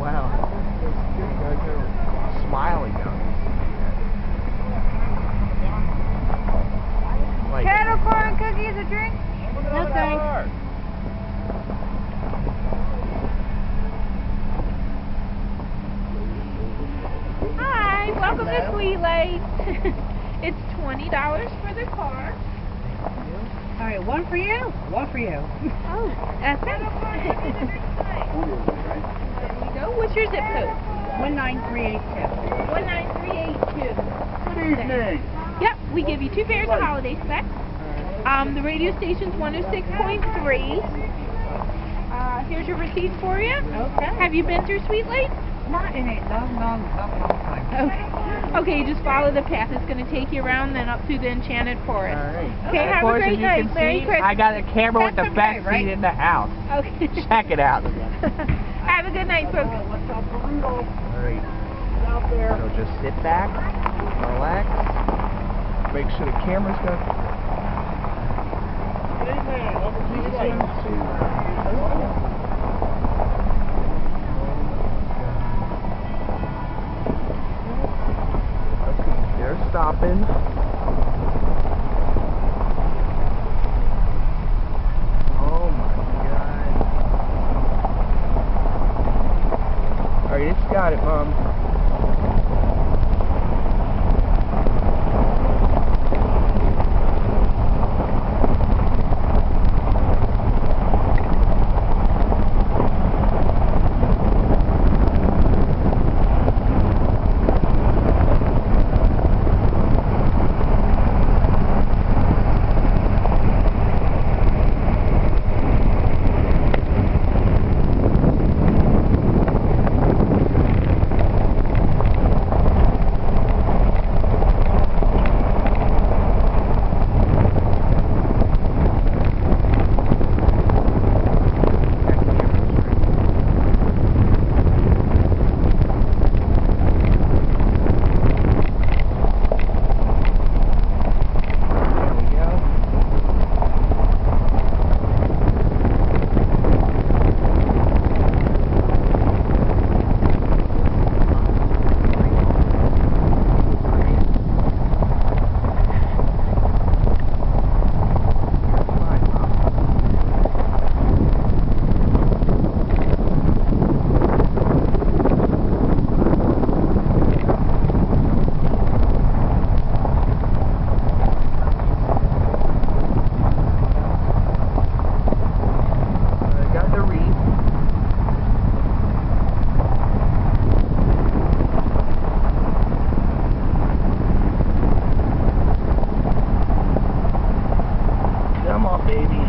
wow. You guys are smiling now. Like, Cattle corn cookies, a drink? No thanks. Hi, welcome to Sweet Lake. It's $20 for the car. All right, one for you, one for you. Oh, that's it. There you go. What's your zip code? 19382. 19382. good evening. Yep, we give you 2 pairs of holiday specs. The radio station's 106.3. Here's your receipt for you. Okay. Have you been through Sweet Lake? Not in a long time. Okay. Okay, you just follow the path. It's going to take you around, then up through the Enchanted Forest. Alright. Okay, have a great night. Merry Christmas. I got a camera with the That's best okay, right? seat in the house. Okay. Check it out. Have a good night, folks. Alright. So just sit back, relax, make sure the camera's good. Okay, they're stopping. Oh my god. Alright, it's got it, Mom. Come on, baby.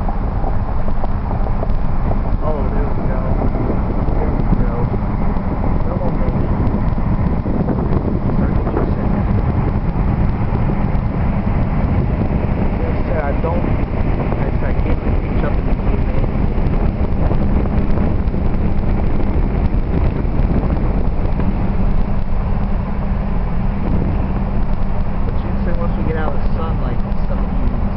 Oh, there we go. There we go. Come on, baby. Start to get set. Like I said, I can't reach up and zoom in. But you say once we get out of the sunlight, stuff will be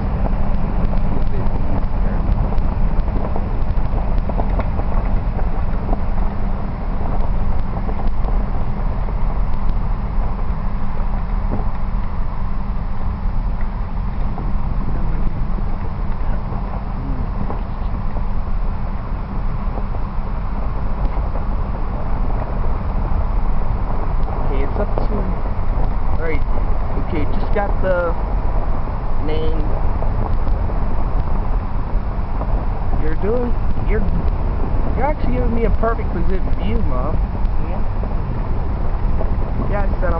up to, alright, okay, just got the name. You're actually giving me a perfect position view, Mom. Yeah, I said I'm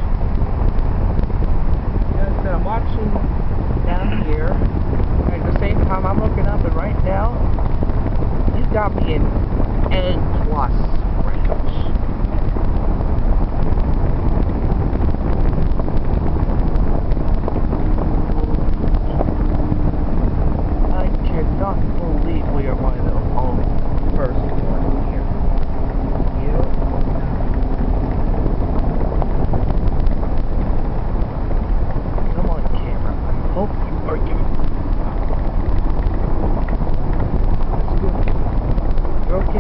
watching down here. At the same time, I'm looking up, and right now, you got me in A+ range. I cannot believe we are one of the first ones here. Come on, camera. I hope you are giving. Let's go.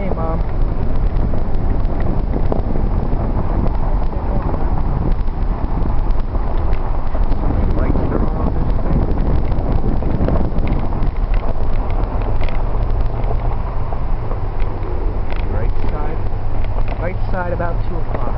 inside about 2 o'clock.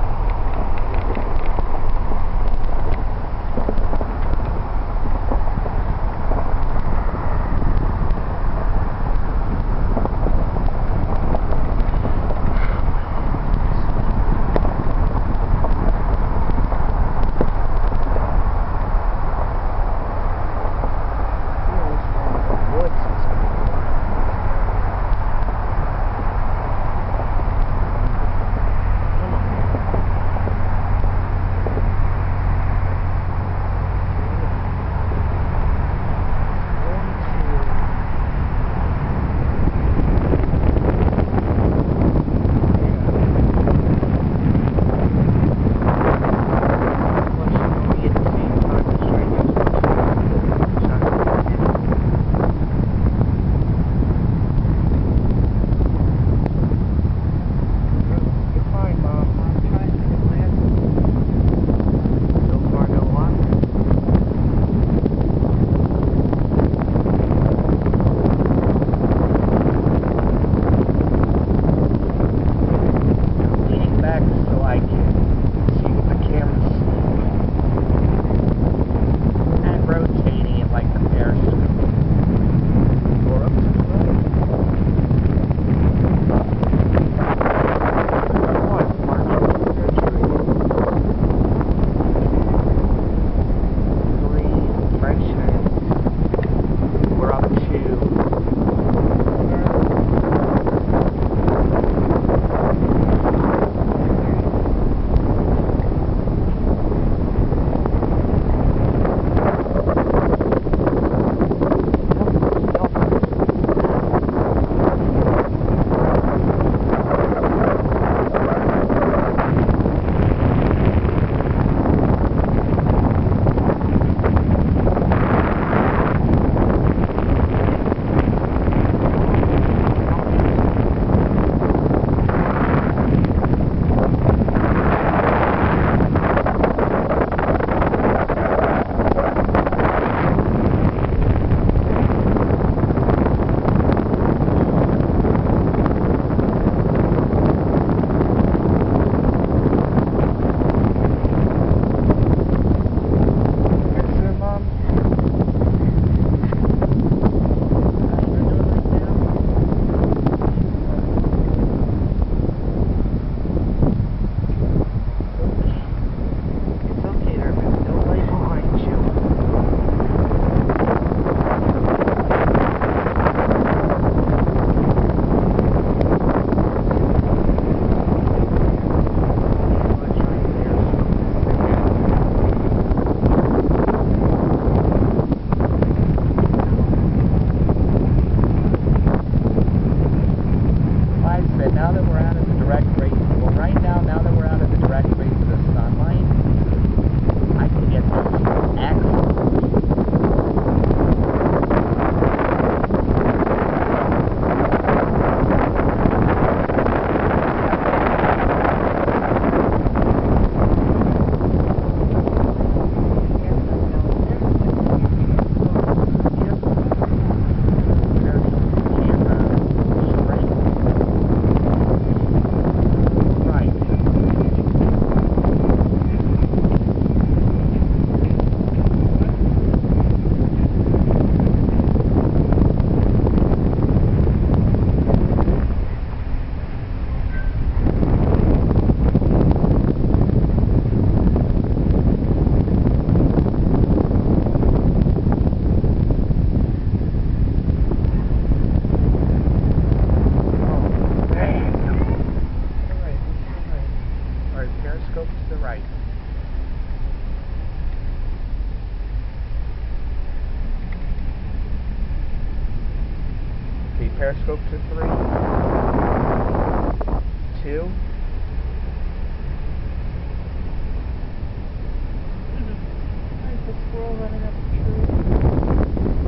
Periscope to 3, 2. There's a squirrel running up the tree.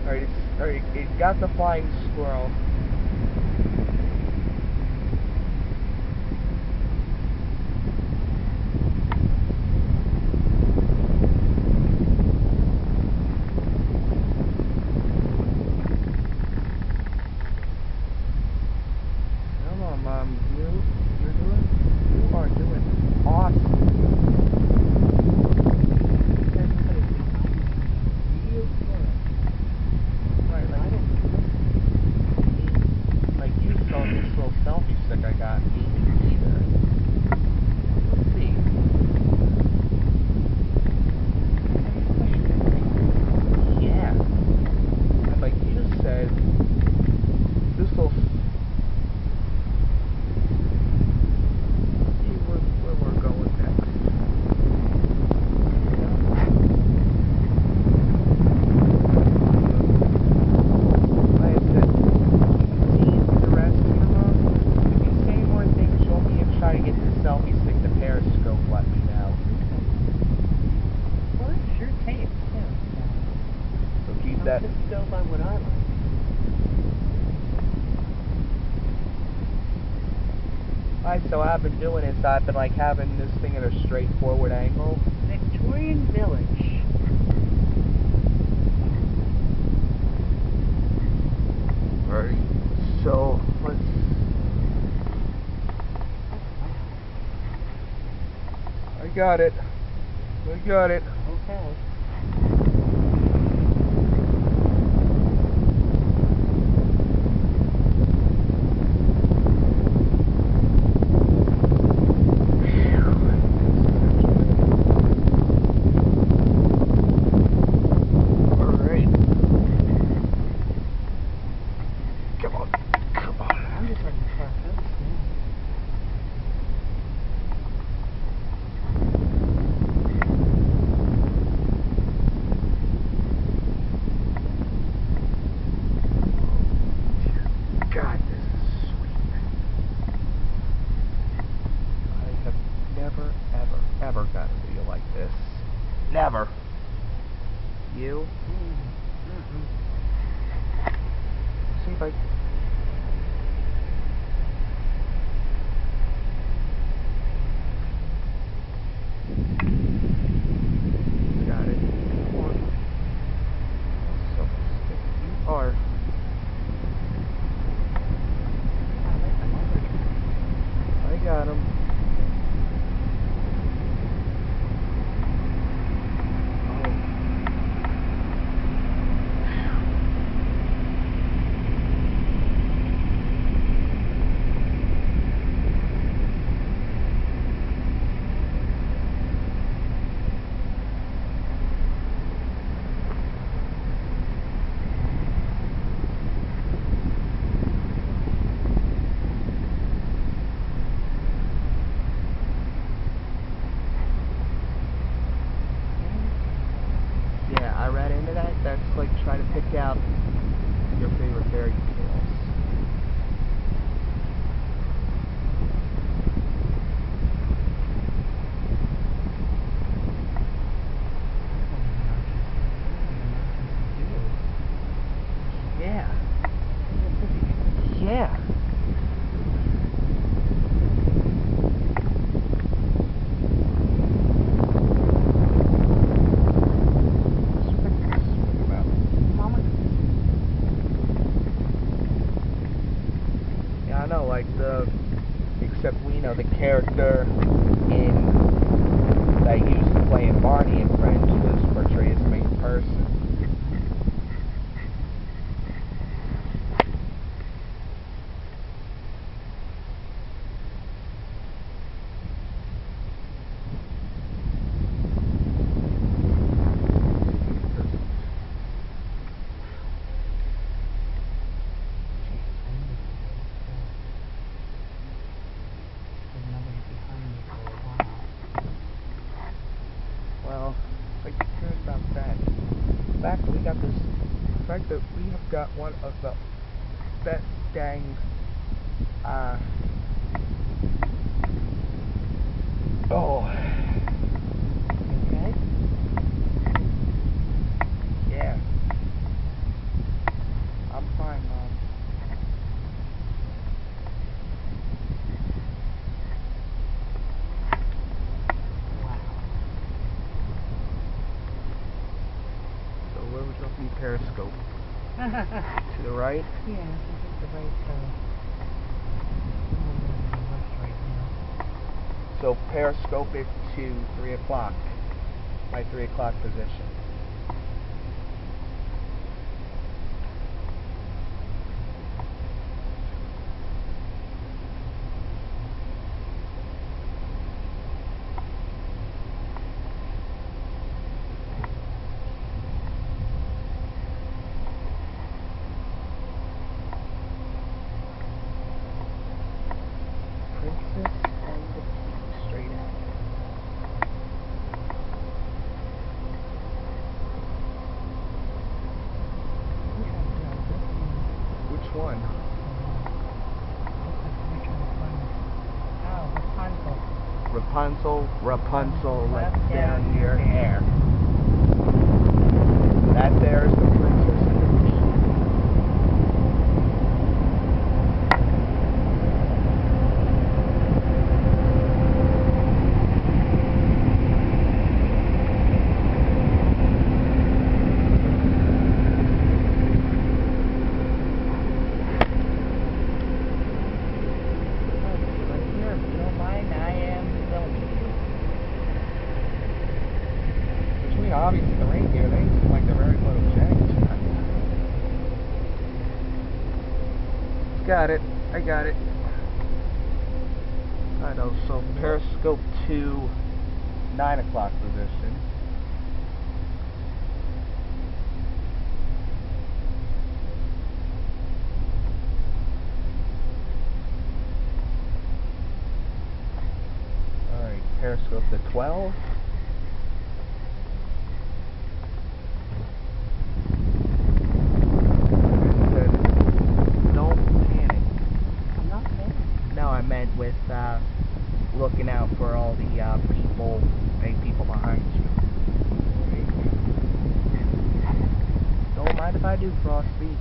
Alright, it got the flying squirrel. Come on, Mom. You are doing awesome. Like you saw this little selfie stick I got me either. Let's see. Yeah. And like you said, this little. Let's see where we're going next. Like I said, the rest of your mom. If you say more things, you want me to try to get this selfie stick to periscope, let me know. Well, it's your tape, too. So keep that. Just go by what I like. Alright, so what I've been doing is I've been like having this thing at a straightforward angle. Victorian Village. Alright, so let's. I got it. Okay. Alright. Come on. I'm just letting the car coast now. God, this is sweet. I have never, ever got a video like this. Never. You? See if I. Got it. Come on. So stick. You are. I got him. Yeah, I read into that. That's like trying to pick out your favorite fairy tales. Yeah. Yeah. Yeah, I know, like except we know the character that used to play in Barney and Friends was portrayed as the main person. Well, like you cared about that. The fact that we got this, the fact that we have got one of the best dang, yeah. periscope. To the right. Yeah, I think it's the right left right now. So periscope it to 3 o'clock. My 3 o'clock position. Princess and the Pea, straight ahead. Which one? Oh, Rapunzel, Rapunzel, let Let down your hair. That there is the Princess and the Pea. Obviously the reindeer, they seem like they're very photogenic. Got it. I got it. I know, so periscope to 9 o'clock position. Alright, periscope to 12. With looking out for all the people behind you. Don't mind if I do, Frosty.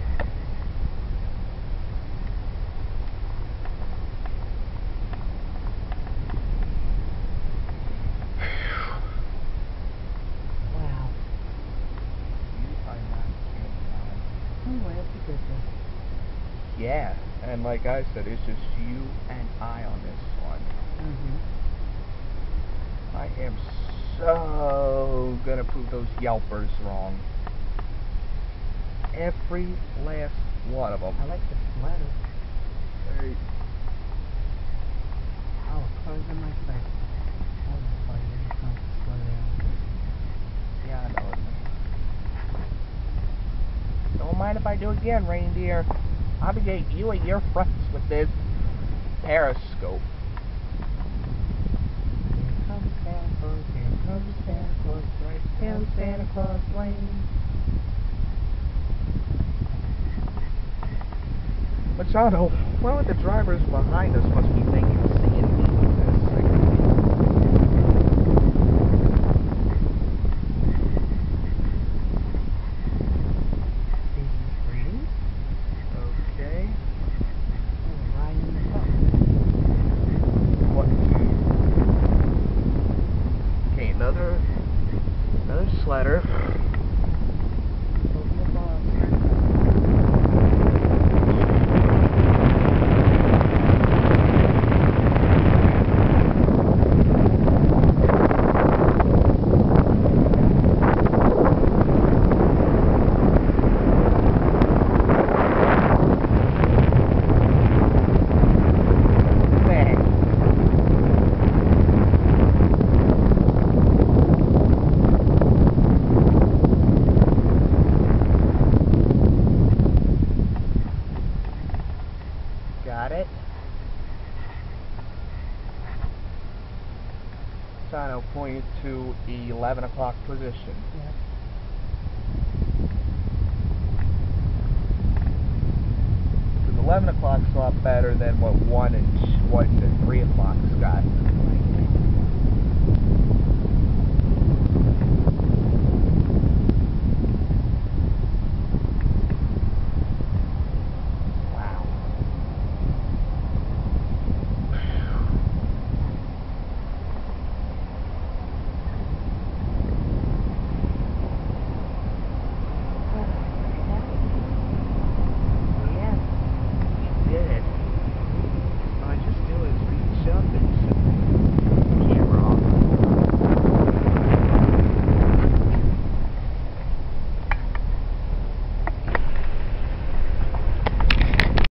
wow. You are not kidding. Oh, well, that's a good thing. Yeah, and like I said, it's just you and I on this one. I am so gonna prove those Yelpers wrong. Every last one of them. I like the sweater. Right. Oh, close on my face. Oh, boy, you're just going to slow down. Yeah, I know it. Don't mind if I do again, reindeer. I'll be getting you and your friends with this periscope. Here comes Santa Claus, here comes Santa Claus, right down Santa Claus Lane. Machado, one of the drivers behind us must be thinking, seeing me with this thing. Okay. Oh, right in the top. What? Okay, another sledder. Open the box. Got it. Sign pointed to 11 o'clock position. Yeah. Because 11 o'clock's a lot better than what 1 and 3 o'clock's got. Right now.